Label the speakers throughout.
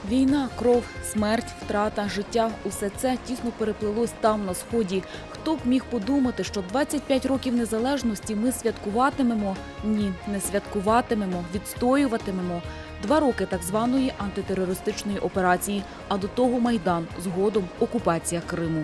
Speaker 1: Війна, кров, смерть, втрата, життя – усе це тісно переплелось там, на Сході. Хто б міг подумати, що 25 років незалежності ми святкуватимемо? Ні, не святкуватимемо, відстоюватимемо. 2 роки так званої антитерористичної операції, а до того Майдан, згодом окупація Криму.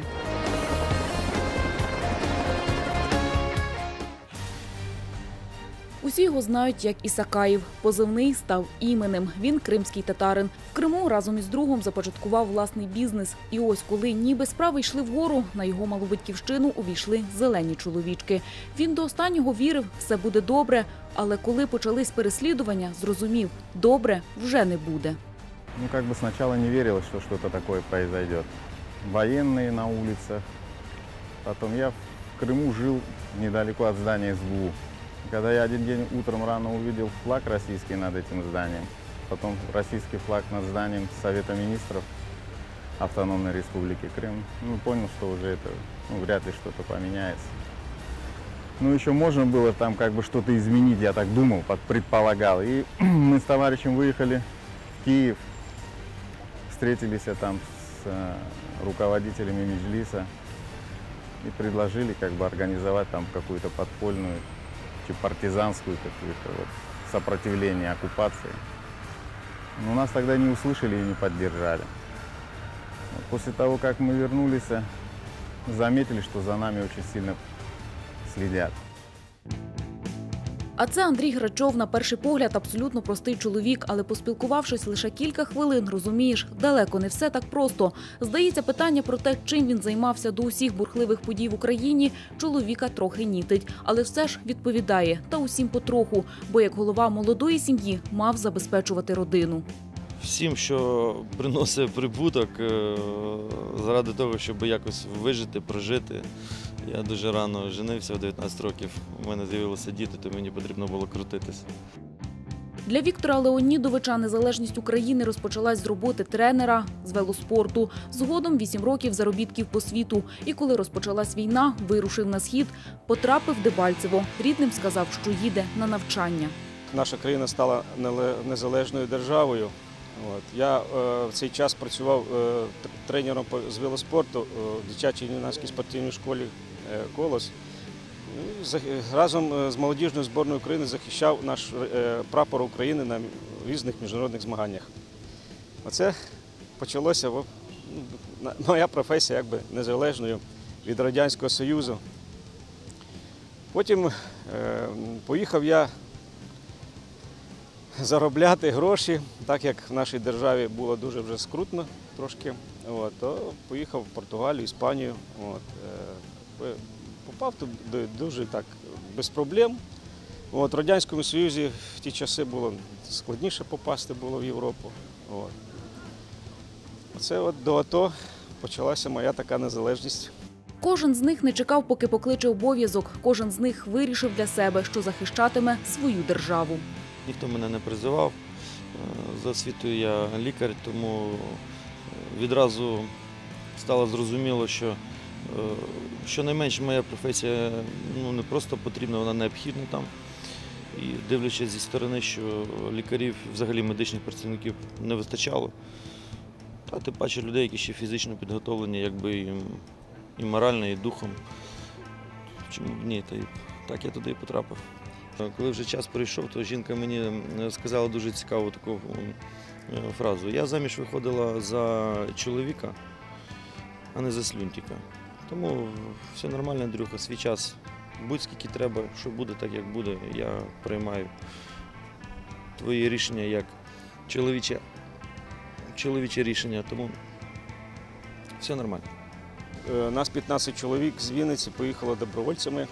Speaker 1: Усі його знають як Ісакаїв. Позивний став іменем. Він кримський татарин. В Криму разом із другом започаткував власний бізнес. І ось коли ніби справи йшли вгору, на його малу батьківщину увійшли зелені чоловічки. Він до останнього вірив, все буде добре. Але коли почались переслідування, зрозумів, добре вже не буде.
Speaker 2: Спочатку не вірилось, що щось таке произойде. Воєнні на вулицях. Потім я в Криму жив недалеко від здання СБУ. Когда я один день утром рано увидел флаг российский над этим зданием, потом российский флаг над зданием Совета Министров Автономной Республики Крым, понял, что уже это вряд ли что-то поменяется. Еще можно было там что-то изменить, я так думал, предполагал. И мы с товарищем выехали в Киев, встретились там с руководителями Меджлиса и предложили организовать там какую-то подпольную партизанскую какую-то сопротивление оккупации. Но нас тогда не услышали и не поддержали. После того, как мы вернулись, заметили, что за нами очень сильно следят.
Speaker 1: А це Андрій Грачов, на перший погляд, абсолютно простий чоловік, але поспілкувавшись лише кілька хвилин, розумієш, далеко не все так просто. Здається, питання про те, чим він займався до усіх бурхливих подій в Україні, чоловіка трохи нітить. Але все ж відповідає, та усім потроху, бо як голова молодої сім'ї мав забезпечувати родину.
Speaker 3: Всім, що приносить прибуток, заради того, щоб якось вижити, прожити. Я дуже рано женився, в 19 років у мене з'явилися діти, то мені потрібно було крутитися.
Speaker 1: Для Віктора Леонідовича незалежність України розпочалась з роботи тренера з велоспорту. Згодом 8 років заробітків по світу. І коли розпочалась війна, вирушив на схід, потрапив в Дебальцево. Рідним сказав, що їде на навчання.
Speaker 4: Наша країна стала незалежною державою. Я в цей час працював тренером з велоспорту в дитячій юнацькій спортивній школі «Колос». Разом з молодіжною збірною України захищав наш прапор України на різних міжнародних змаганнях. Оце почалося моя професія незалежною від Радянського Союзу. Потім поїхав я заробляти гроші, так як в нашій державі було дуже вже скрутно трошки, то поїхав в Португалію, Іспанію. Попав туди дуже так, без проблем. В Радянському Союзі в ті часи було складніше попасти було в Європу. Оце до АТО почалася моя така незалежність.
Speaker 1: Кожен з них не чекав, поки покличе обов'язок. Кожен з них вирішив для себе, що захищатиме свою державу.
Speaker 3: Ніхто мене не призивав. За освітою я лікар, тому відразу стало зрозуміло, що щонайменше моя професія не просто потрібна, вона необхідна там. І дивлячись зі сторони, що лікарів, взагалі медичних працівників не вистачало, та тим паче людей, які ще фізично підготовлені, і морально, і духом. Чому б ні, так я туди і потрапив. Коли вже час прийшов, то жінка мені сказала дуже цікаву таку фразу. Я заміж виходила за чоловіка, а не за слюнтика. Тому все нормально, Андрюха, свій час. Будь-скільки треба, що буде, так як буде. Я приймаю твої рішення як чоловіче рішення, тому все нормально.
Speaker 4: Нас 15 чоловік з Вінниці поїхало добровольцями.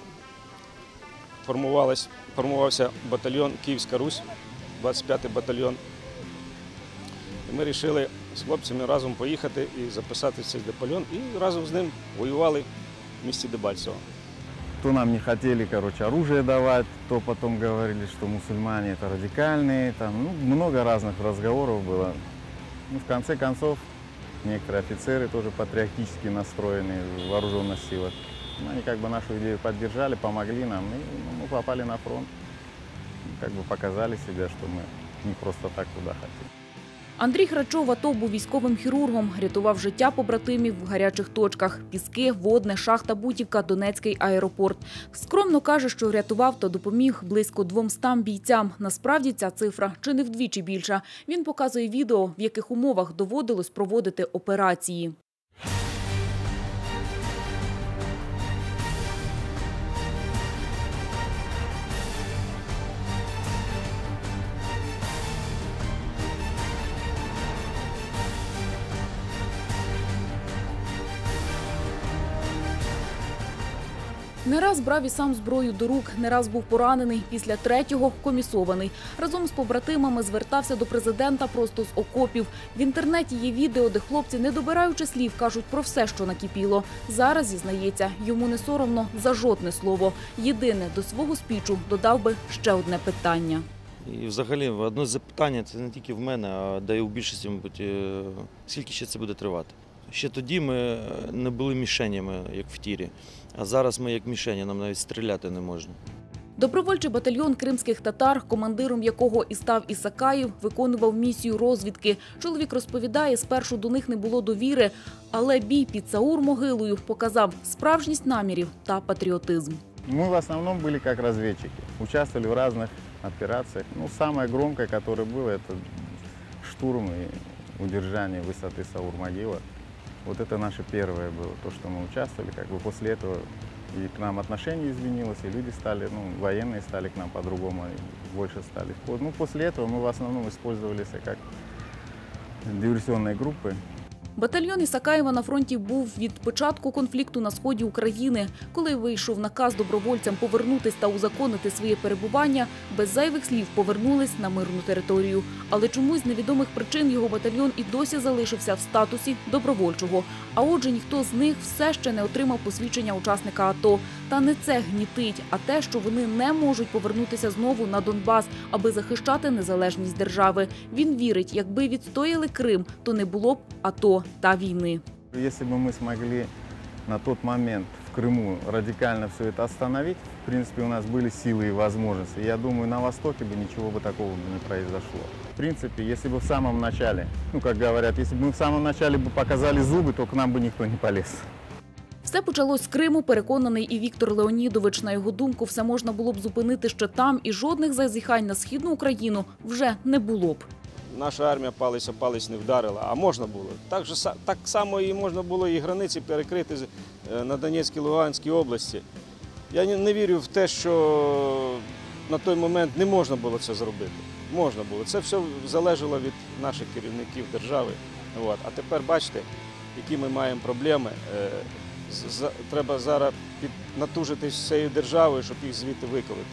Speaker 4: Формувався батальйон «Київська Русь», 25-й батальйон. І ми вирішили з хлопцями разом поїхати і записати цей батальйон. І разом з ним воювали в місті Дебальцево.
Speaker 2: То нам не хотели, оружие давать, то потом говорили, что мусульмане это радикальные. Много разных разговоров было. В конце концов, некоторые офицеры тоже патриотически настроенные в вооруженных силах. Они нашу идею поддержали, помогли нам, и мы попали на фронт. Показали себя, что мы не просто так туда хотим.
Speaker 1: Андрій Грачов в АТО був військовим хірургом, рятував життя побратимів в гарячих точках – Піски, Водне, Шахта, Бутівка, Донецький аеропорт. Скромно каже, що врятував та допоміг близько 200 бійцям. Насправді ця цифра чи не вдвічі більша. Він показує відео, в яких умовах доводилось проводити операції. Не раз брав і сам зброю до рук, не раз був поранений, після третього – комісований. Разом з побратимами звертався до президента просто з окопів. В інтернеті є відео, де хлопці, не добираючи слів, кажуть про все, що накипіло. Зараз, зізнається, йому не соромно за жодне слово. Єдине, до свого спічу додав би ще одне питання.
Speaker 3: І взагалі одне з запитань, це не тільки в мене, а да й у більшості, мабуть, скільки ще це буде тривати. Ще тоді ми не були мішенями, як в тірі, а зараз ми як мішені, нам навіть стріляти не можна.
Speaker 1: Добровольчий батальйон кримських татар, командиром якого і став Ісакаїв, виконував місію розвідки. Чоловік розповідає, спершу до них не було довіри, але бій під Саур-могилою показав справжність намірів та патріотизм.
Speaker 2: Мы в основном были как разведчики, участвовали в разных операциях. Самое громкое, которое было, это штурм и удержание высоты Саур-могила. Вот это наше первое было, то, что мы участвовали. После этого и к нам отношение изменилось, и люди стали, военные стали к нам по-другому, больше стали. После этого мы в основном использовались как диверсионные группы.
Speaker 1: Батальйон Ісакаєва на фронті був від початку конфлікту на сході України. Коли вийшов наказ добровольцям повернутись та узаконити своє перебування, без зайвих слів повернулись на мирну територію. Але чомусь з невідомих причин його батальйон і досі залишився в статусі добровольчого. А отже, ніхто з них все ще не отримав посвідчення учасника АТО. Та не це гнітить, а те, що вони не можуть повернутися знову на Донбас, аби захищати незалежність держави. Він вірить, якби відстояли Крим, то не було б АТО та війни.
Speaker 2: Если бы мы смогли на тот момент в Крыму радикально все это остановить, в принципе, у нас были силы и возможности. Я думаю, на Востоке бы ничего бы такого бы не произошло. В принципе, если бы в самом начале, как говорят, если бы мы в самом начале бы показали зубы, то к нам бы никто не полез.
Speaker 1: Все почалось з Криму, переконаний і Віктор Леонідович. На його думку, все можна було б зупинити ще там, і жодних зазіхань на Східну Україну вже не було б.
Speaker 4: Наша армія палець о палець не вдарила, а можна було. Так само і можна було і границі перекрити на Донецькій, Луганській області. Я не вірю в те, що на той момент не можна було це зробити. Можна було. Це все залежало від наших керівників держави. А тепер бачите, які ми маємо проблеми. Треба зараз натужитись всією державою, щоб їх звідти виколити.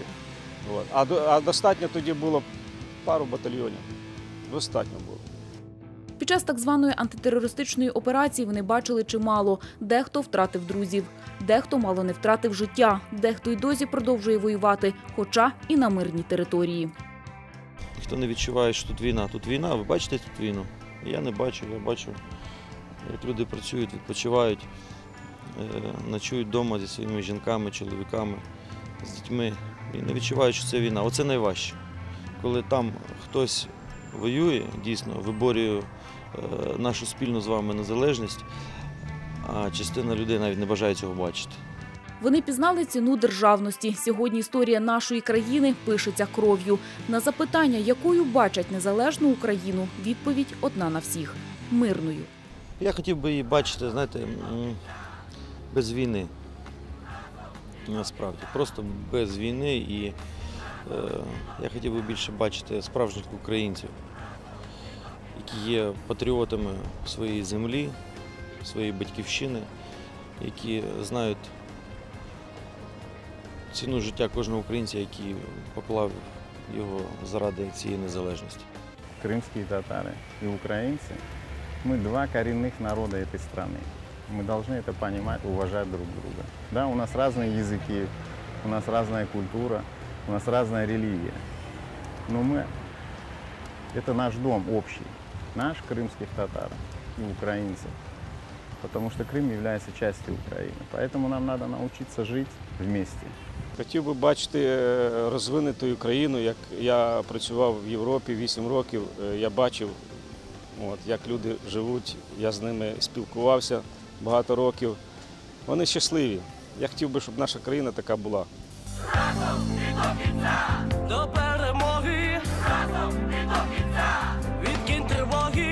Speaker 4: А достатньо тоді було пару батальйонів. Достатньо було.
Speaker 1: Під час так званої антитерористичної операції вони бачили чимало. Дехто втратив друзів, дехто мало не втратив життя, дехто й досі продовжує воювати, хоча і на мирній території.
Speaker 3: Ніхто не відчуває, що тут війна. Тут війна, ви бачите тут війну? Я не бачу, я бачу, як люди працюють, відпочивають, ночують вдома зі своїми жінками, чоловіками, з дітьми. І не відчувають, що це війна. Оце найважче. Коли там хтось воює, дійсно, виборює нашу спільну з вами незалежність, а частина людей навіть не бажає цього бачити.
Speaker 1: Вони пізнали ціну державності. Сьогодні історія нашої країни пишеться кров'ю. На запитання, якою бачать незалежну Україну, відповідь одна на всіх – мирною.
Speaker 3: Я хотів би її бачити, знаєте, без війни. Насправді, просто без війни. І я хотів би більше бачити справжніх українців, які є патріотами своєї землі, своєї батьківщини, які знають ціну життя кожного українця, який поклав його заради цієї незалежності.
Speaker 2: Крымские татары и украинцы, мы два коренных народа этой страны. Мы должны это понимать, уважать друг друга. Да, у нас разные языки, у нас разная культура, у нас разная религия. Но это наш дом общий, наш крымских татар и украинцев. Потому что Крым является частью Украины. Поэтому нам надо научиться жить вместе.
Speaker 4: Хотів би бачити розвинутою країну, як я працював в Європі 8 років, я бачив як люди живуть, я з ними спілкувався багато років. Вони щасливі. Я хотів би, щоб наша країна така була.
Speaker 5: До перемоги, відкинь тривоги.